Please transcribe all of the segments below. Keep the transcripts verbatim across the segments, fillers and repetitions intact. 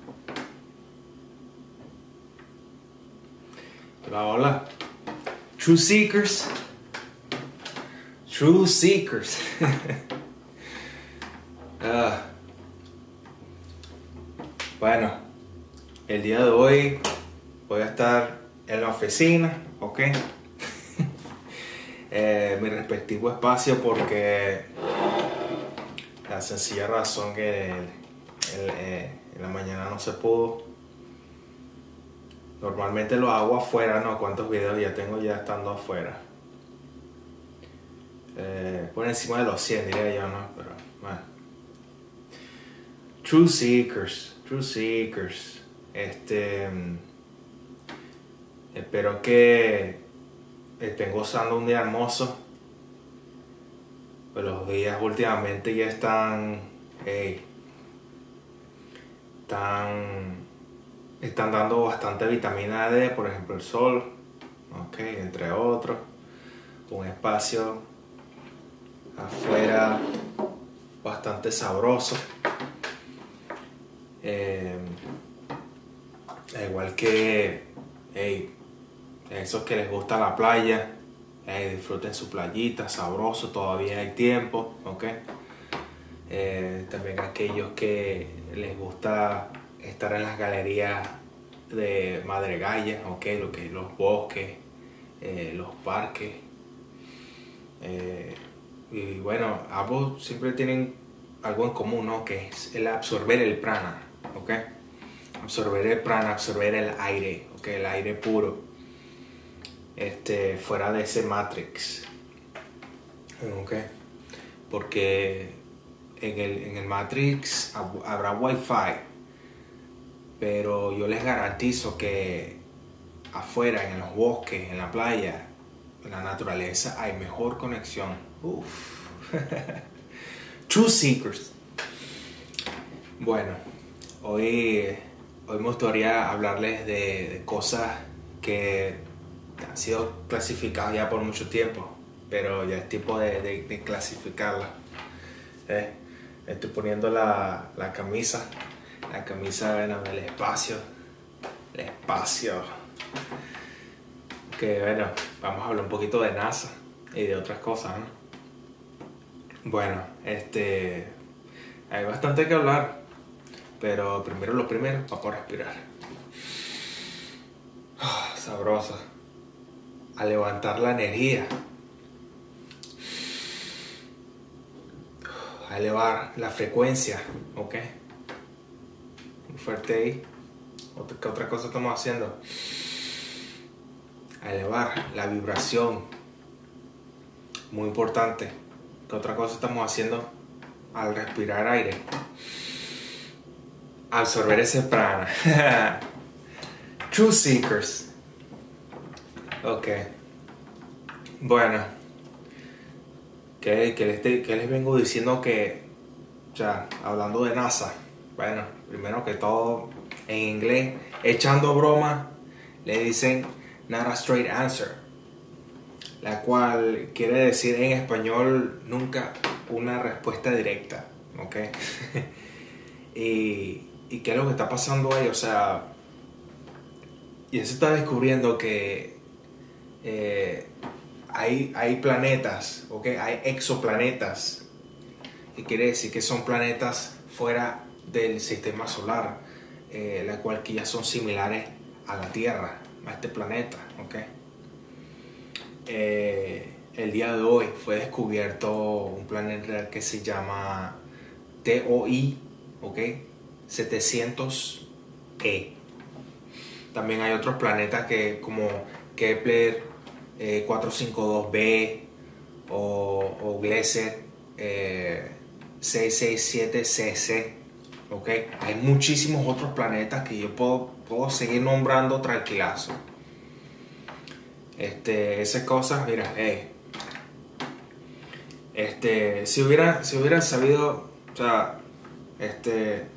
Hola, hola. True Seekers. True Seekers. uh, bueno, el día de hoy voy a estar en la oficina, ¿ok? eh, mi respectivo espacio porque la sencilla razón que el, el, eh, en la mañana no se pudo. Normalmente lo hago afuera, ¿no? ¿Cuántos videos ya tengo ya estando afuera? Eh, por encima de los cien diría yo, ¿no? Pero, bueno. True Seekers, True Seekers. Este... Espero que estén gozando un día hermoso. Pues los días últimamente ya están... Hey, están... Están dando bastante vitamina D, por ejemplo el sol, ok, entre otros. Un espacio afuera bastante sabroso. Eh, igual que hey, esos que les gusta la playa, hey, disfruten su playita, sabroso, todavía hay tiempo, ok. Eh, también aquellos que les gusta estar en las galerías de Madrigalla, okay, lo que es los bosques, eh, los parques, eh, y bueno, ambos siempre tienen algo en común, ¿no? Que es el absorber el prana, okay, absorber el prana, absorber el aire, okay, el aire puro, este, fuera de ese matrix, okay, porque en el, en el matrix habrá wifi. Pero yo les garantizo que afuera, en los bosques, en la playa, en la naturaleza, hay mejor conexión. Uf. True Seekers. Bueno, hoy, hoy me gustaría hablarles de, de cosas que han sido clasificadas ya por mucho tiempo, pero ya es tiempo de, de, de clasificarlas. Eh, estoy poniendo la, la camisa. La camisa, bueno, del espacio. El espacio. Que bueno, vamos a hablar un poquito de NASA y de otras cosas, ¿no? Bueno, este... hay bastante que hablar. Pero primero lo primero, vamos a respirar. Oh, sabroso. A levantar la energía. A elevar la frecuencia, ¿ok? Fuerte ahí. ¿Qué otra cosa estamos haciendo? A elevar la vibración. Muy importante. ¿Qué otra cosa estamos haciendo al respirar aire? Absorber ese prana. True Seekers. Ok. Bueno. ¿Qué, qué, les, qué les vengo diciendo que... O sea, hablando de NASA. Bueno, primero que todo, en inglés, echando broma, le dicen not a straight answer, la cual quiere decir en español nunca una respuesta directa, ¿ok? y, y qué es lo que está pasando ahí, o sea, y se está descubriendo que eh, hay, hay planetas, ¿ok? Hay exoplanetas, y quiere decir que son planetas fuera del sistema solar, eh, la cual que ya son similares a la Tierra, a este planeta, ¿ok? Eh, el día de hoy fue descubierto un planeta que se llama T O I, ¿ok? setecientos E. También hay otros planetas que como Kepler eh, cuatrocientos cincuenta y dos b o, o Gleaser eh, seiscientos sesenta y siete C C. Okay. Hay muchísimos otros planetas que yo puedo, puedo seguir nombrando tranquilazo. Este, esas cosas, mira, hey, este, si hubiera, si hubieran sabido, o sea, este,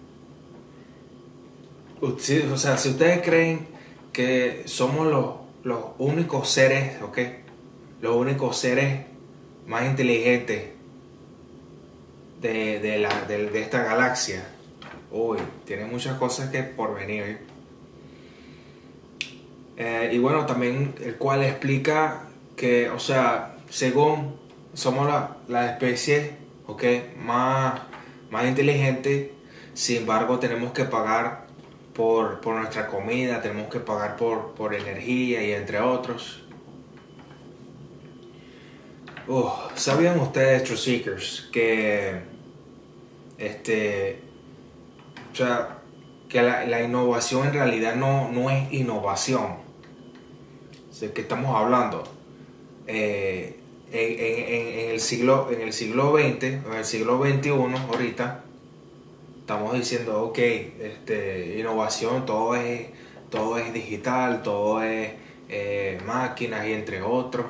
o sea, si ustedes creen que somos los, los únicos seres, ok, los únicos seres más inteligentes de, de, la, de, de esta galaxia, Uy, tiene muchas cosas que por venir. Eh, y bueno, también el cual explica que, o sea, según somos la, la especie, ok, más, más inteligente, sin embargo tenemos que pagar por, por nuestra comida, tenemos que pagar por, por energía y entre otros. Uh, ¿Sabían ustedes, Truth Seekers, que este, o sea, que la, la innovación en realidad no, no es innovación? ¿De qué estamos hablando? Eh, en, en, en, el siglo, en el siglo veinte, en el siglo veintiuno, ahorita, estamos diciendo, ok, este, innovación, todo es, todo es digital, todo es eh, máquinas y entre otros.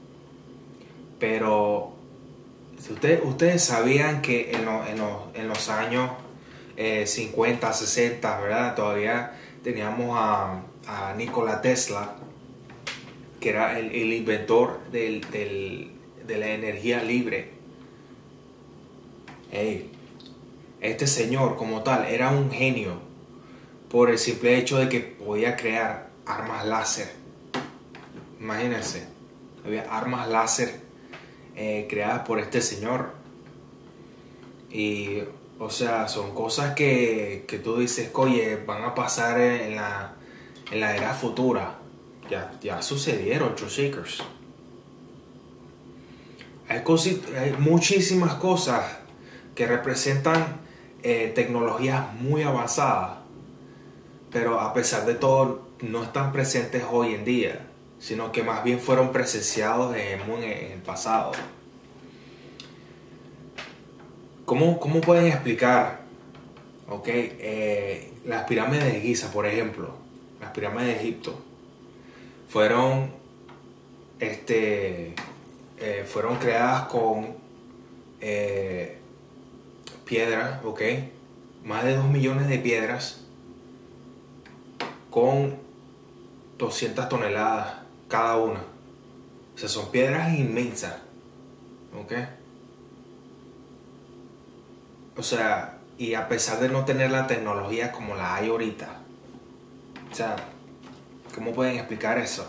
Pero si ustedes, ustedes sabían que en, lo, en, los, en los años eh, cincuenta, sesenta, ¿verdad? Todavía teníamos a, a Nikola Tesla, que era el, el inventor del, del, de la energía libre. Hey, este señor como tal era un genio por el simple hecho de que podía crear armas láser. Imagínense, había armas láser eh, creadas por este señor. Y, o sea, son cosas que, que tú dices, oye, van a pasar en la, en la era futura. Ya, ya sucedieron, Truth Seekers. Hay, hay muchísimas cosas que representan eh, tecnologías muy avanzadas, pero a pesar de todo no están presentes hoy en día, sino que más bien fueron presenciados en, en el pasado. ¿Cómo, cómo pueden explicar okay, eh, las pirámides de Giza, por ejemplo? Las pirámides de Egipto fueron, este, eh, fueron creadas con eh, piedras, ¿ok? Más de dos millones de piedras con doscientas toneladas cada una. O sea, son piedras inmensas, ¿ok? O sea, y a pesar de no tener la tecnología como la hay ahorita, o sea, ¿cómo pueden explicar eso?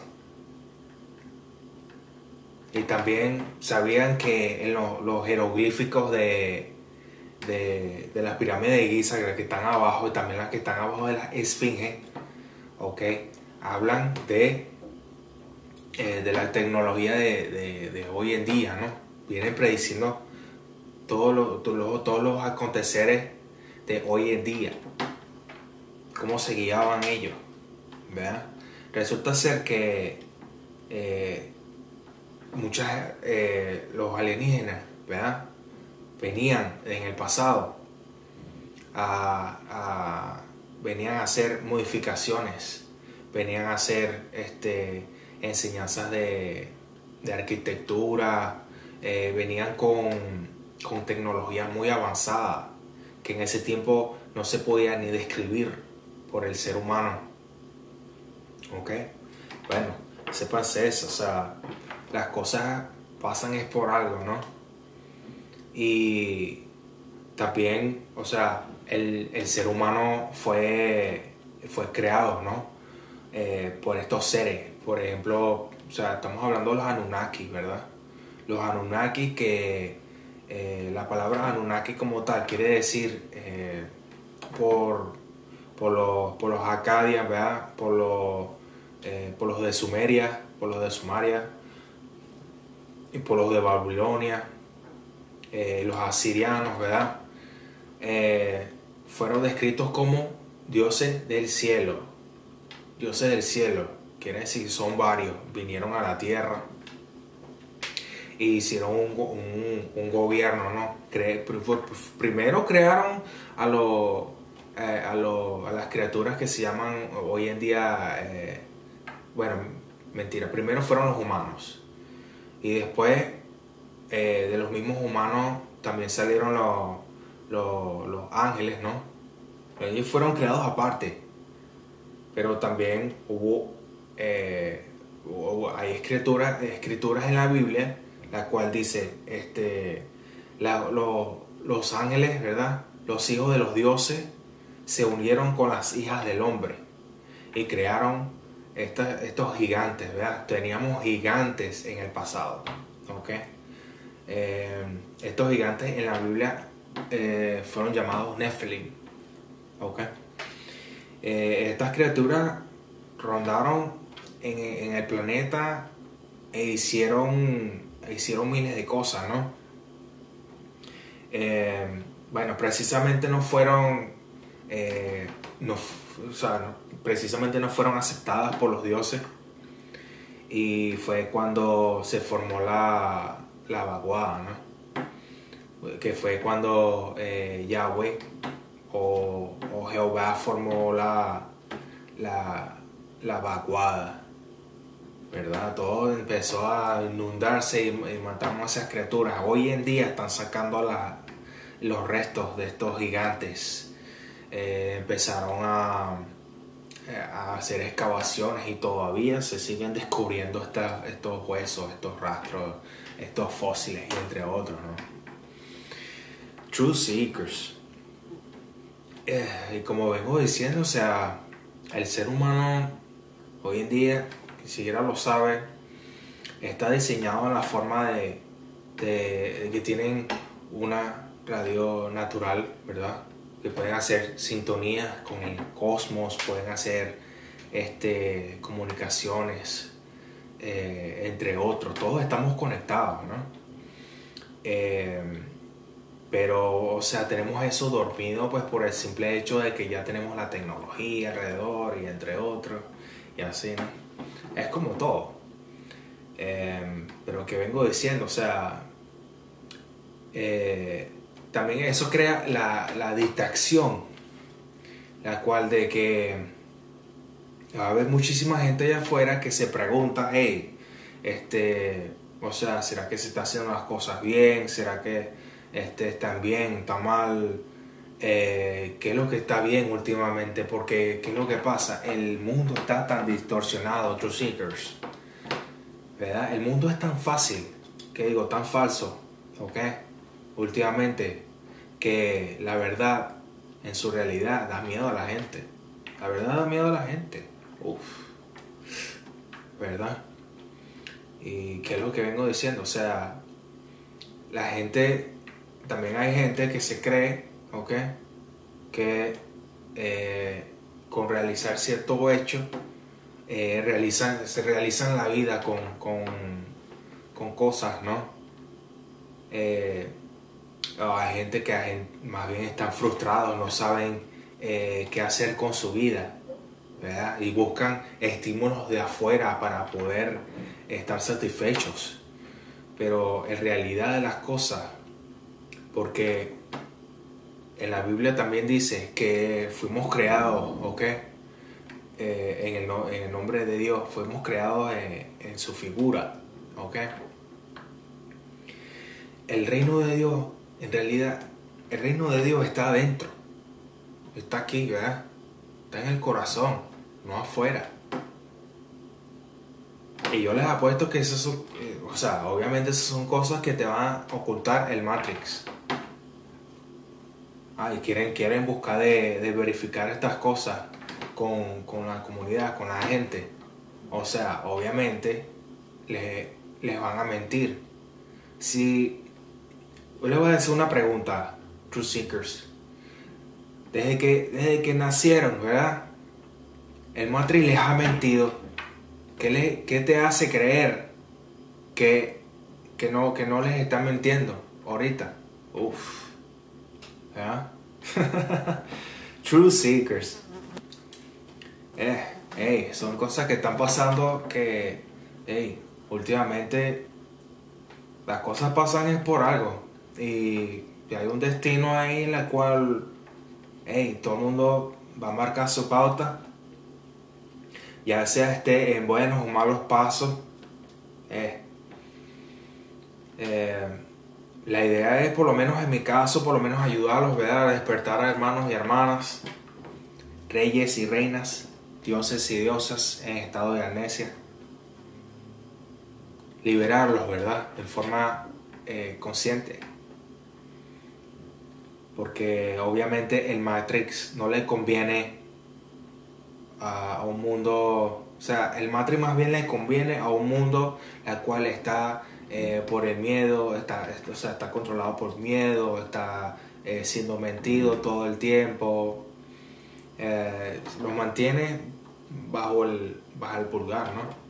Y también sabían que en los, los jeroglíficos de, de, de las pirámides de Giza, las que están abajo y también las que están abajo de la esfinge, ok, hablan de, eh, de la tecnología de, de, de hoy en día, ¿no? Vienen prediciendo todos los, todos los, todos los aconteceres de hoy en día, cómo se guiaban ellos, ¿verdad? Resulta ser que eh, muchas eh, los alienígenas, ¿verdad? Venían en el pasado a, a venían a hacer modificaciones, venían a hacer este, enseñanzas de, de arquitectura, eh, venían con, con tecnología muy avanzada que en ese tiempo no se podía ni describir por el ser humano. ¿Ok? Bueno, sépanse eso, o sea, las cosas pasan es por algo, ¿no? Y también, o sea, el, el ser humano fue, fue creado, ¿no? Eh, por estos seres. Por ejemplo, o sea, estamos hablando de los Anunnaki, ¿verdad? Los Anunnaki que eh, la palabra Anunnaki como tal quiere decir eh, por, por, los, por los Acadias, ¿verdad? Por los, eh, por los de Sumeria, por los de Sumaria y por los de Babilonia, eh, los asirianos, ¿verdad? Eh, fueron descritos como dioses del cielo. Dioses del cielo, quiere decir, son varios, vinieron a la tierra y hicieron un, un, un gobierno, ¿no? Cre primero crearon a, los, eh, a, los, a las criaturas que se llaman hoy en día, eh, bueno, mentira, primero fueron los humanos y después eh, de los mismos humanos también salieron los, los, los ángeles, ¿no? Ellos fueron creados aparte, pero también hubo, eh, hubo hay escrituras, escrituras en la Biblia la cual dice este, la, lo, los ángeles, ¿verdad? Los hijos de los dioses se unieron con las hijas del hombre y crearon estos, estos gigantes, ¿verdad? Teníamos gigantes en el pasado, ¿ok? Eh, estos gigantes en la Biblia eh, fueron llamados Nephilim, ¿ok? Eh, estas criaturas rondaron en, en el planeta e hicieron, hicieron miles de cosas, ¿no? Eh, bueno, precisamente no fueron, eh, no, o sea, no, precisamente no fueron aceptadas por los dioses, y fue cuando se formó la, la vaguada, ¿no? Que fue cuando eh, Yahweh o, o Jehová formó la, la, la vaguada, ¿verdad? Todo empezó a inundarse y, y matamos a esas criaturas. Hoy en día están sacando la, los restos de estos gigantes. Eh, empezaron a, a hacer excavaciones y todavía se siguen descubriendo esta, estos huesos, estos rastros, estos fósiles, entre otros, ¿no? Truth Seekers. Eh, y como vengo diciendo, o sea, el ser humano hoy en día, ni siquiera lo sabe, está diseñado en la forma de, de, de que tienen una radio natural, ¿verdad? Que pueden hacer sintonías con el cosmos, pueden hacer este, comunicaciones, eh, entre otros. Todos estamos conectados, ¿no? Eh, pero, o sea, tenemos eso dormido pues por el simple hecho de que ya tenemos la tecnología alrededor y entre otros y así, ¿no? Es como todo. Eh, pero que vengo diciendo, o sea, eh, también eso crea la, la distracción, la cual de que va a haber muchísima gente allá afuera que se pregunta, hey, este, o sea, ¿será que se está haciendo las cosas bien? ¿Será que este, están bien, está mal? Eh, ¿Qué es lo que está bien últimamente? Porque, ¿qué es lo que pasa? El mundo está tan distorsionado, Truth Seekers, ¿verdad? El mundo es tan fácil, que digo, tan falso, ¿ok? Últimamente, que la verdad en su realidad da miedo a la gente. La verdad da miedo a la gente. Uf, ¿verdad? Y qué es lo que vengo diciendo, o sea, la gente, también hay gente que se cree, ¿ok? Que eh, con realizar ciertos hechos eh, realizan, se realizan la vida con, con, con cosas, ¿no? Eh, hay gente que hay, más bien están frustrados, no saben eh, qué hacer con su vida, ¿verdad? Y buscan estímulos de afuera para poder estar satisfechos. Pero en realidad de las cosas, porque en la Biblia también dice que fuimos creados, ¿ok? Eh, en, el no, en el nombre de Dios, fuimos creados en, en su figura, ¿ok? El reino de Dios, en realidad, el reino de Dios está adentro, está aquí, ¿verdad? Está en el corazón, no afuera. Y yo les apuesto que esas son, eh, o sea, obviamente esas son cosas que te van a ocultar el Matrix. Ah, y quieren, quieren buscar de, de verificar estas cosas con, con la comunidad, con la gente. O sea, obviamente les, les van a mentir. Si yo les voy a hacer una pregunta, Truth Seekers. Desde que, desde que nacieron, ¿verdad? El Matrix les ha mentido. ¿Qué, le, qué te hace creer que, que, no, que no les está mintiendo ahorita? Uff. ¿Ya? Truth Seekers. Eh, hey, son cosas que están pasando que, hey, últimamente las cosas pasan es por algo. Y, y hay un destino ahí en el cual, hey, todo el mundo va a marcar su pauta. Ya sea esté en buenos o malos pasos. Eh, eh, la idea es, por lo menos en mi caso, por lo menos ayudarlos, ¿verdad? A despertar a hermanos y hermanas, reyes y reinas, dioses y diosas en estado de amnesia. Liberarlos, ¿verdad? En forma eh, consciente. porque obviamente el Matrix no le conviene a, a un mundo, o sea, el Matrix más bien le conviene a un mundo el cual está eh, por el miedo, está, o sea, está controlado por miedo, está eh, siendo mentido todo el tiempo, eh, lo mantiene bajo el, bajo el pulgar, ¿no?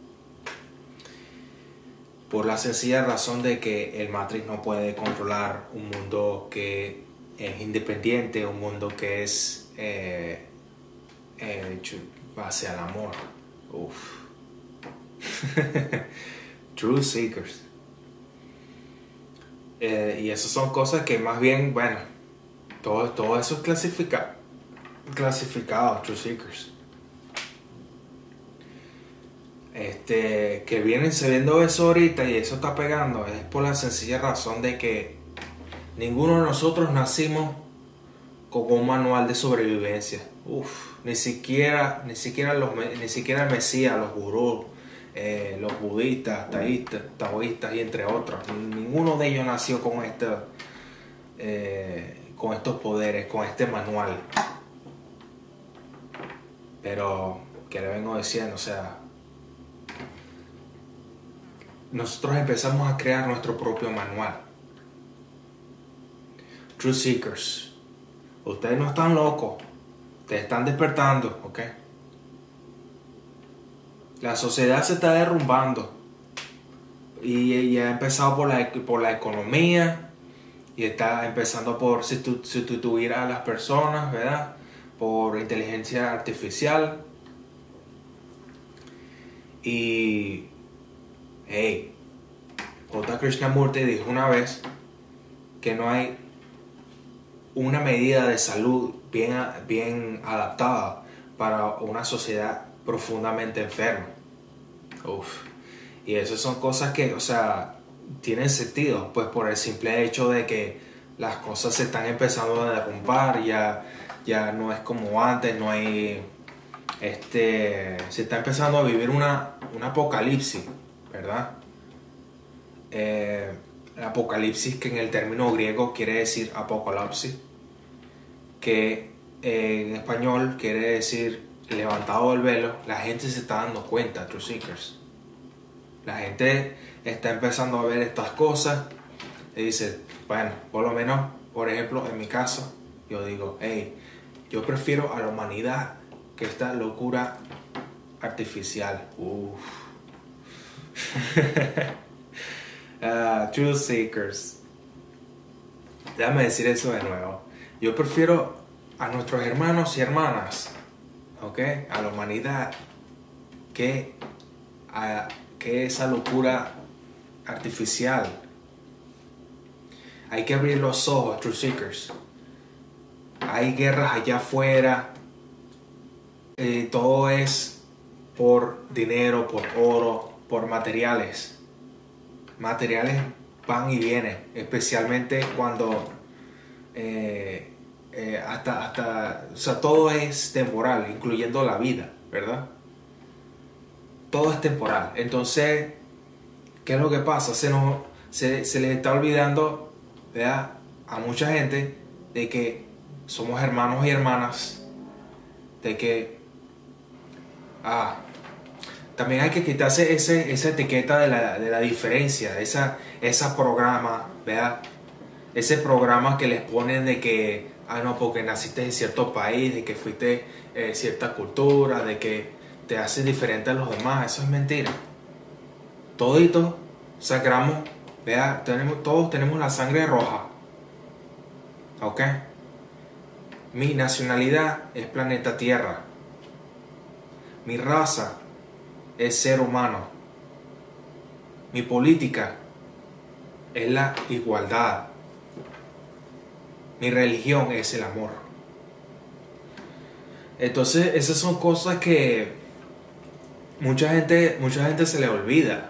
Por la sencilla razón de que el Matrix no puede controlar un mundo que es independiente, un mundo que es eh, eh, hecho base al amor. Uf. True Seekers. Eh, y esas son cosas que más bien, bueno, todo, todo eso es clasifica, clasificado, True Seekers. Este, que vienen viendo eso ahorita y eso está pegando, es por la sencilla razón de que ninguno de nosotros nacimos con un manual de sobrevivencia. Uf, ni siquiera, ni siquiera los, ni siquiera el Mesías, los gurús, eh, los budistas, taoístas, taoístas y entre otros. Ninguno de ellos nació con este, eh, con estos poderes, con este manual. Pero, ¿qué le vengo diciendo? O sea, nosotros empezamos a crear nuestro propio manual. True Seekers, ustedes no están locos, ustedes están despertando, ¿ok? La sociedad se está derrumbando y, y ha empezado por la, por la economía y está empezando por sustituir a las personas, ¿verdad? Por inteligencia artificial y hey, J. Krishnamurti dijo una vez que no hay una medida de salud bien, bien adaptada para una sociedad profundamente enferma. Uf. Y esas son cosas que, o sea, tienen sentido, pues por el simple hecho de que las cosas se están empezando a derrumbar, ya, ya no es como antes, no hay, este, se está empezando a vivir una, un apocalipsis, ¿verdad? Eh, el apocalipsis, que en el término griego quiere decir apocalipsis, que eh, en español quiere decir levantado el velo. La gente se está dando cuenta, True Seekers. La gente está empezando a ver estas cosas y dice, bueno, por lo menos, por ejemplo, en mi caso, yo digo, hey, yo prefiero a la humanidad que esta locura artificial. Uff. uh, True Seekers. Déjame decir eso de nuevo. Yo prefiero a nuestros hermanos y hermanas, ¿ok? A la humanidad, que a que esa locura artificial. Hay que abrir los ojos, True Seekers. Hay guerras allá afuera. Eh, todo es por dinero, por oro, por materiales. Materiales van y vienen, especialmente cuando eh, eh, hasta, hasta, o sea, todo es temporal, incluyendo la vida, ¿verdad? Todo es temporal. Entonces, ¿qué es lo que pasa? Se, nos, se, se le está olvidando, ¿verdad?, a mucha gente de que somos hermanos y hermanas, de que ah, también hay que quitarse ese, esa etiqueta de la, de la diferencia, esa, esa programa, ¿verdad? Ese programa que les ponen de que, ah, no, porque naciste en cierto país, de que fuiste eh, cierta cultura, de que te haces diferente a los demás. Eso es mentira. Toditos sacramos, ¿verdad? Tenemos, todos tenemos la sangre roja. ¿Ok? Mi nacionalidad es planeta Tierra. Mi raza es ser humano. Mi política es la igualdad. Mi religión es el amor. Entonces, esas son cosas que mucha gente, mucha gente se le olvida.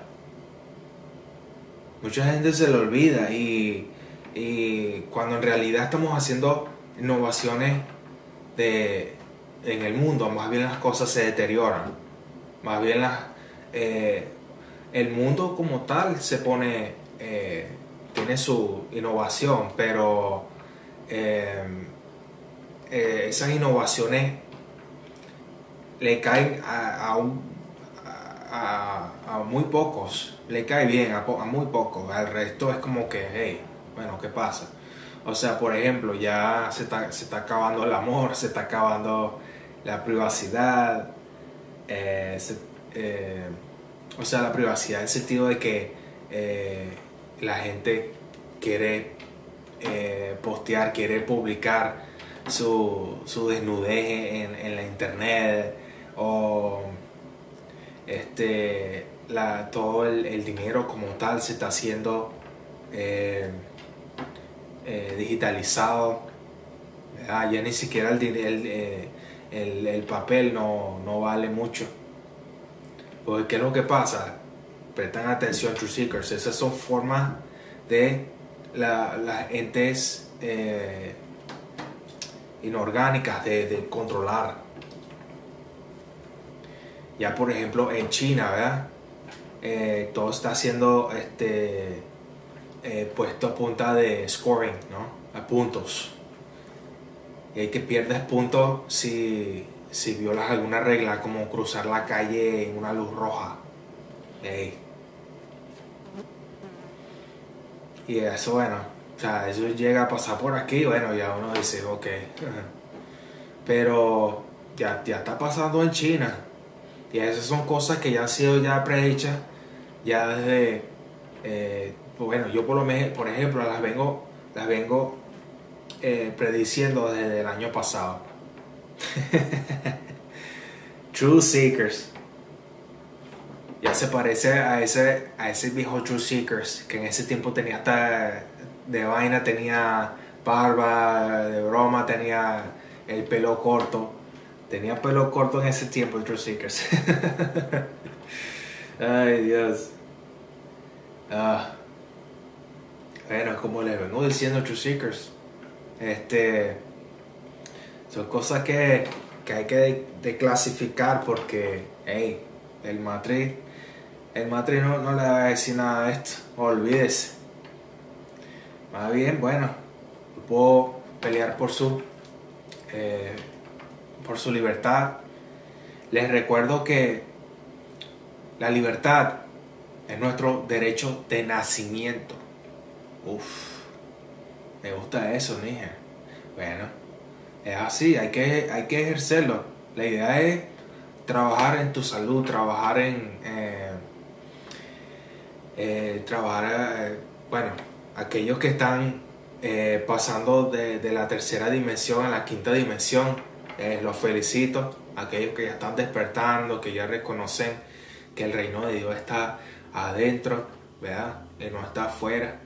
Mucha gente se le olvida y, y cuando en realidad estamos haciendo innovaciones de, en el mundo, más bien las cosas se deterioran. Más bien las, eh, el mundo como tal se pone, eh, tiene su innovación, pero eh, eh, esas innovaciones le caen a, a, un, a, a muy pocos, le cae bien a, a muy pocos, al resto es como que, hey, bueno, ¿qué pasa? O sea, por ejemplo, ya se está, se está acabando el amor, se está acabando la privacidad, eh, se, eh, o sea, la privacidad en el sentido de que eh, la gente quiere eh, postear, quiere publicar su, su desnudez en, en la internet, o este, la, todo el, el dinero como tal se está haciendo eh, eh, digitalizado, ¿verdad? Ya ni siquiera el, el, eh, el, el papel no, no vale mucho. Porque ¿qué es lo que pasa? Prestan atención, True Seekers. Esas son formas de las la entes eh, inorgánicas de, de controlar. Ya por ejemplo en China, ¿verdad? Eh, todo está siendo este, eh, puesto a punta de scoring, ¿no? A puntos. Y hay que pierdes puntos si, si violas alguna regla, como cruzar la calle en una luz roja. Hey. Y eso, bueno, o sea, eso llega a pasar por aquí, bueno, ya uno dice, ok. Pero ya, ya está pasando en China. Y esas son cosas que ya han sido ya predichas, ya desde, eh, pues bueno, yo por lo menos, por ejemplo, las vengo, las vengo eh, prediciendo desde el año pasado. True Seekers. Ya se parece a ese, a ese viejo True Seekers, que en ese tiempo tenía hasta de vaina, tenía barba, de broma, tenía el pelo corto. Tenía pelo corto en ese tiempo el True Seekers. Ay, Dios. Ah. Bueno, como les vengo diciendo, True Seekers, este, son cosas que, que hay que declasificar porque, hey, el Matrix, el Matrix no, no le va a decir nada de esto, olvídese. Más bien, bueno, yo puedo pelear por su, eh, por su libertad. Les recuerdo que la libertad es nuestro derecho de nacimiento. Uf, me gusta eso, mija. Bueno, es así, hay que, hay que ejercerlo. La idea es trabajar en tu salud, trabajar en... Eh, eh, trabajar, eh, bueno, aquellos que están eh, pasando de, de la tercera dimensión a la quinta dimensión, eh, los felicito. Aquellos que ya están despertando, que ya reconocen que el reino de Dios está adentro, ¿verdad? Que no está afuera.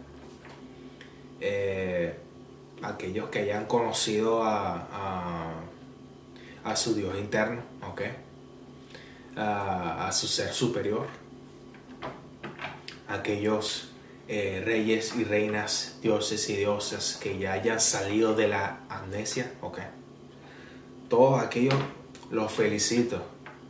Eh, aquellos que ya han conocido a, a, a su Dios interno, ¿ok? A, a su ser superior. Aquellos eh, reyes y reinas, dioses y diosas que ya hayan salido de la amnesia, ¿ok? Todos aquellos los felicito.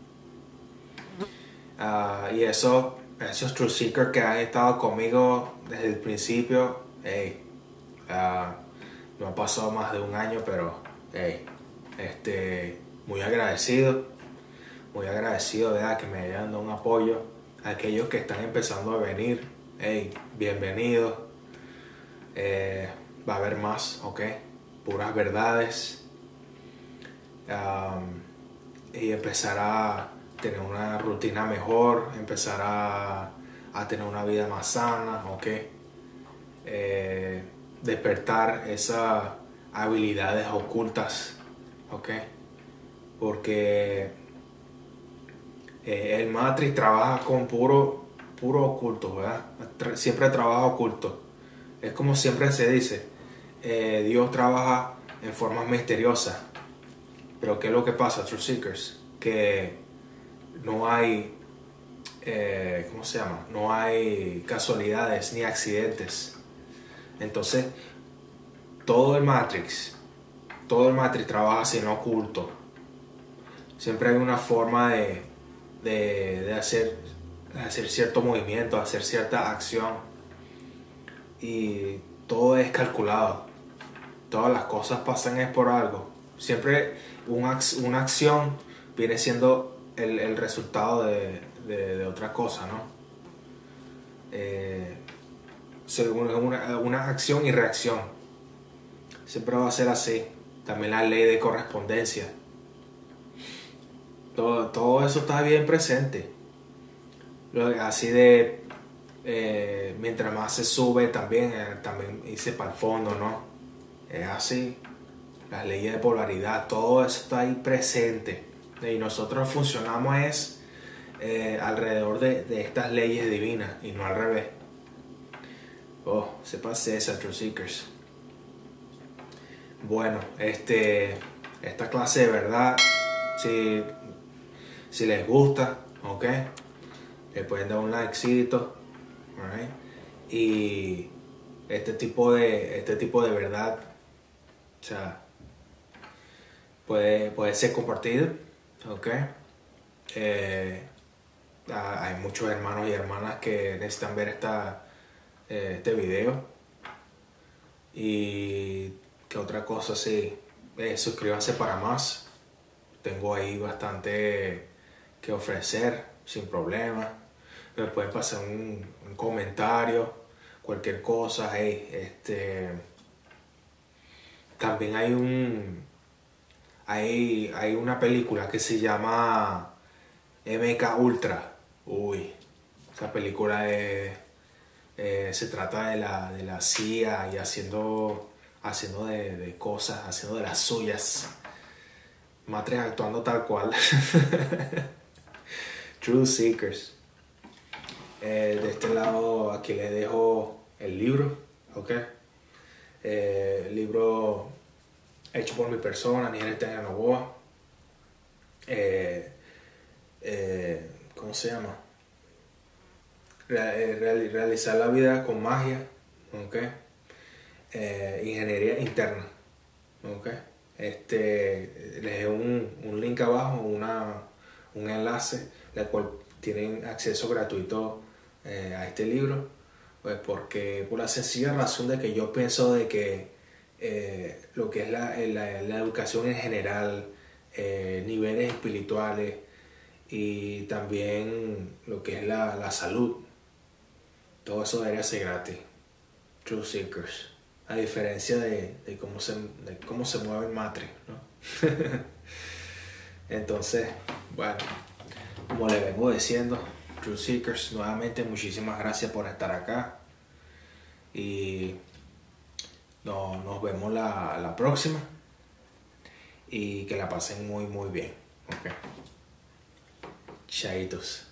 Uh, y eso, esos True Seekers que han estado conmigo desde el principio, hey, uh, no ha pasado más de un año, pero hey, este, muy agradecido, muy agradecido, ¿verdad? Que me hayan dado un apoyo. Aquellos que están empezando a venir, hey, bienvenidos. Eh, va a haber más, ¿ok? Puras verdades. Um, y empezar a tener una rutina mejor, empezar a, a tener una vida más sana, ¿ok? Eh, despertar esas habilidades ocultas, ¿ok? Porque eh, el Matrix trabaja con puro, puro oculto, ¿verdad? Tra- siempre trabaja oculto. Es como siempre se dice, eh, Dios trabaja en formas misteriosas. Pero ¿qué es lo que pasa, True Seekers? Que no hay, eh, ¿cómo se llama? No hay casualidades ni accidentes. Entonces, todo el Matrix, todo el Matrix trabaja sin oculto. Siempre hay una forma de, de, de, hacer, de hacer cierto movimiento, hacer cierta acción. Y todo es calculado. Todas las cosas pasan es por algo. Siempre una, una acción viene siendo el, el resultado de, de, de otra cosa, ¿no? Eh, según una, una acción y reacción. Siempre va a ser así. También la ley de correspondencia. Todo, todo eso está bien presente. Así de eh, mientras más se sube también, eh, también irse para el fondo, ¿no? Es así. Las leyes de polaridad, todo eso está ahí presente. Y nosotros funcionamos es eh, alrededor de, de estas leyes divinas y no al revés. Oh, se pase esa, True Seekers. Bueno, este, esta clase de verdad, si, si les gusta, ok, le pueden dar un likecito, right? Y este tipo de, este tipo de verdad, o sea, puede, puede ser compartido, ok. Eh, hay muchos hermanos y hermanas que necesitan ver esta, eh, este video. Y que otra cosa, sí, eh, suscríbanse para más. Tengo ahí bastante que ofrecer sin problema. Me pueden pasar un, un comentario, cualquier cosa. Hey, este, también hay un hay, hay una película que se llama M K Ultra. Uy, esa película es, eh, se trata de la, de la C I A y haciendo, haciendo de, de cosas, haciendo de las suyas. Matres actuando tal cual. True Seekers. Eh, de este lado aquí les dejo el libro, ¿ok? Eh, el libro hecho por mi persona, Nigel Tena Novoa. Eh, eh, ¿Cómo se llama? Real, realizar la vida con magia, ¿ok? Eh, ingeniería interna, ¿ok? Este, les dejo un, un link abajo, una, un enlace, la cual tienen acceso gratuito eh, a este libro, pues porque por la sencilla razón de que yo pienso de que eh, lo que es la, la, la educación en general, eh, niveles espirituales y también lo que es la, la salud, todo eso debería ser gratis. True Seekers. A diferencia de, de, cómo, se, de cómo se mueve el Matrix, ¿no? Entonces, bueno, como les vengo diciendo, True Seekers, nuevamente muchísimas gracias por estar acá. Y no, nos vemos la, la próxima. Y que la pasen muy, muy bien. Okay. Chaitos.